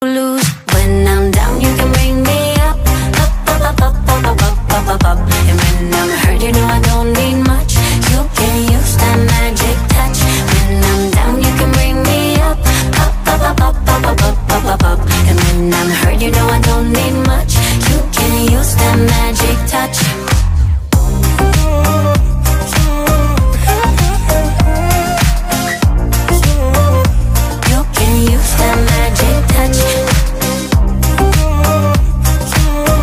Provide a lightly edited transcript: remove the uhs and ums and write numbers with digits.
lose. When I'm down, you can bring me up, up, up, up, up, up, up, up, up, up. And when I'm hurt, you know I don't need much. You can use that magic touch. When I'm down, you can bring me up, up, up, up, up, up, up, up, up, up. And when I'm hurt, you know I don't need